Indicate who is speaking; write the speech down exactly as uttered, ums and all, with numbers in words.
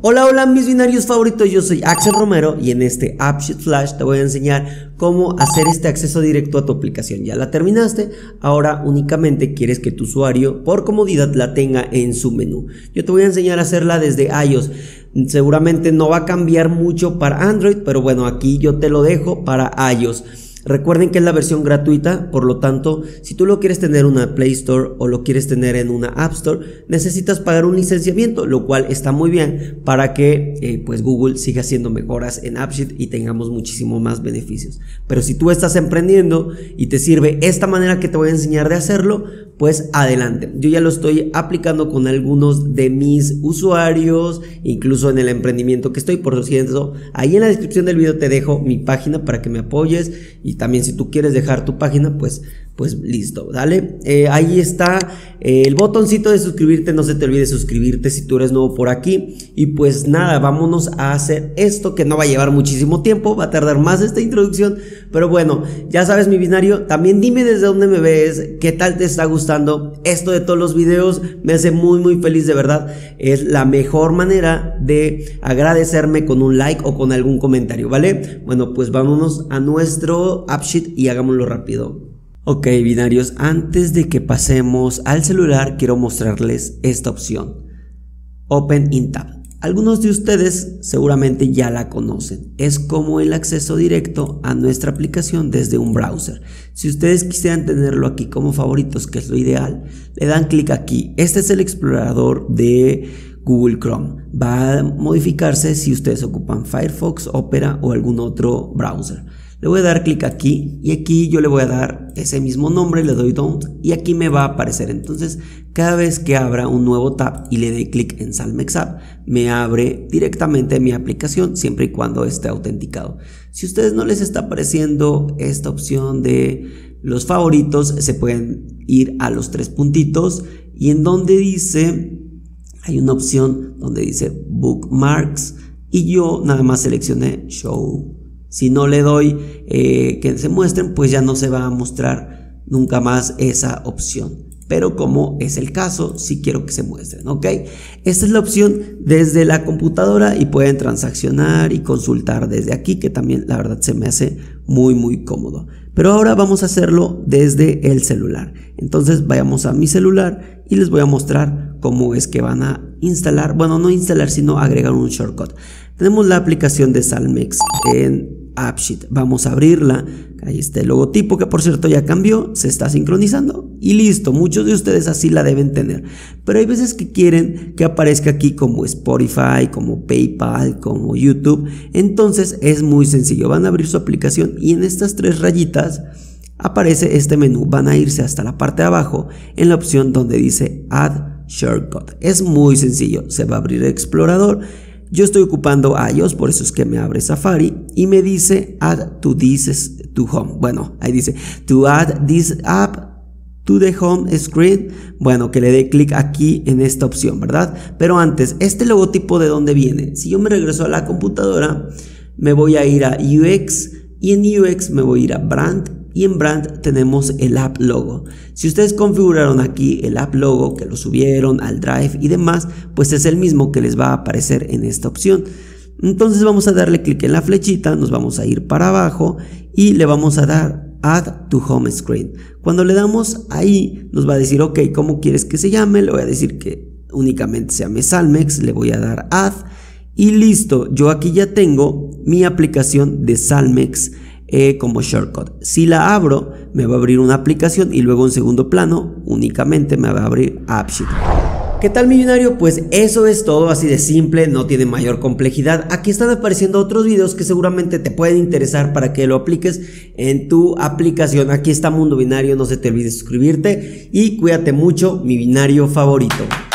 Speaker 1: Hola, hola mis binarios favoritos, yo soy Axel Romero y en este AppSheet Flash te voy a enseñar cómo hacer este acceso directo a tu aplicación. Ya la terminaste, ahora únicamente quieres que tu usuario por comodidad la tenga en su menú. Yo te voy a enseñar a hacerla desde iOS. Seguramente no va a cambiar mucho para Android, pero bueno, aquí yo te lo dejo para iOS. Recuerden que es la versión gratuita, por lo tanto, si tú lo quieres tener en una Play Store o lo quieres tener en una App Store, necesitas pagar un licenciamiento, lo cual está muy bien para que eh, pues Google siga haciendo mejoras en AppSheet y tengamos muchísimo más beneficios. Pero si tú estás emprendiendo y te sirve esta manera que te voy a enseñar de hacerlo, pues adelante. Yo ya lo estoy aplicando con algunos de mis usuarios, incluso en el emprendimiento que estoy. Por cierto, ahí en la descripción del video te dejo mi página para que me apoyes, y también si tú quieres dejar tu página, pues pues listo, dale, eh, ahí está eh, el botoncito de suscribirte. No se te olvide suscribirte si tú eres nuevo por aquí. Y pues nada, vámonos a hacer esto, que no va a llevar muchísimo tiempo, va a tardar más esta introducción, pero bueno, ya sabes mi binario, también dime desde dónde me ves, qué tal te está gustando esto de todos los videos. Me hace muy muy feliz, de verdad, es la mejor manera de agradecerme con un like o con algún comentario, ¿vale? Bueno, pues vámonos a nuestro AppSheet y hagámoslo rápido. Ok, binarios, antes de que pasemos al celular quiero mostrarles esta opción, Open in Tab. Algunos de ustedes seguramente ya la conocen, es como el acceso directo a nuestra aplicación desde un browser. Si ustedes quisieran tenerlo aquí como favoritos, que es lo ideal, le dan clic aquí. Este es el explorador de Google Chrome, va a modificarse si ustedes ocupan Firefox, Opera o algún otro browser. Le voy a dar clic aquí y aquí yo le voy a dar ese mismo nombre, le doy Don't y aquí me va a aparecer. Entonces cada vez que abra un nuevo tab y le dé clic en Salmex App, me abre directamente mi aplicación siempre y cuando esté autenticado. Si a ustedes no les está apareciendo esta opción de los favoritos, se pueden ir a los tres puntitos y en donde dice, hay una opción donde dice Bookmarks y yo nada más seleccioné Show. Si no le doy eh, que se muestren, pues ya no se va a mostrar nunca más esa opción. Pero como es el caso, sí quiero que se muestren, ¿ok? Esta es la opción desde la computadora y pueden transaccionar y consultar desde aquí, que también la verdad se me hace muy muy cómodo. Pero ahora vamos a hacerlo desde el celular. Entonces vayamos a mi celular y les voy a mostrar cómo es que van a instalar, bueno, no instalar, sino agregar un shortcut. Tenemos la aplicación de Salmex en AppSheet, vamos a abrirla. Ahí está el logotipo, que por cierto ya cambió, se está sincronizando y listo. Muchos de ustedes así la deben tener, pero hay veces que quieren que aparezca aquí como Spotify, como PayPal, como YouTube. Entonces es muy sencillo, van a abrir su aplicación y en estas tres rayitas aparece este menú. Van a irse hasta la parte de abajo en la opción donde dice Add Shortcut. Es muy sencillo, se va a abrir el explorador. Yo estoy ocupando iOS, por eso es que me abre Safari y me dice Add to this to home. Bueno, ahí dice To add this app to the home screen. Bueno, que le dé clic aquí en esta opción, ¿verdad? Pero antes, este logotipo, ¿de dónde viene? Si yo me regreso a la computadora, me voy a ir a U X y en U X me voy a ir a Brand. Y en Brand tenemos el App Logo. Si ustedes configuraron aquí el App Logo, que lo subieron al Drive y demás, pues es el mismo que les va a aparecer en esta opción. Entonces vamos a darle clic en la flechita, nos vamos a ir para abajo y le vamos a dar Add to Home Screen. Cuando le damos ahí, nos va a decir, ok, ¿cómo quieres que se llame? Le voy a decir que únicamente se llame Salmex, le voy a dar Add y listo. Yo aquí ya tengo mi aplicación de Salmex Eh, como shortcut. Si la abro, me va a abrir una aplicación y luego en segundo plano únicamente me va a abrir AppSheet. ¿Qué tal, mi binario? Pues eso es todo, así de simple, no tiene mayor complejidad. Aquí están apareciendo otros videos que seguramente te pueden interesar para que lo apliques en tu aplicación. Aquí está Mundo Binario, no se te olvide suscribirte y cuídate mucho, mi binario favorito.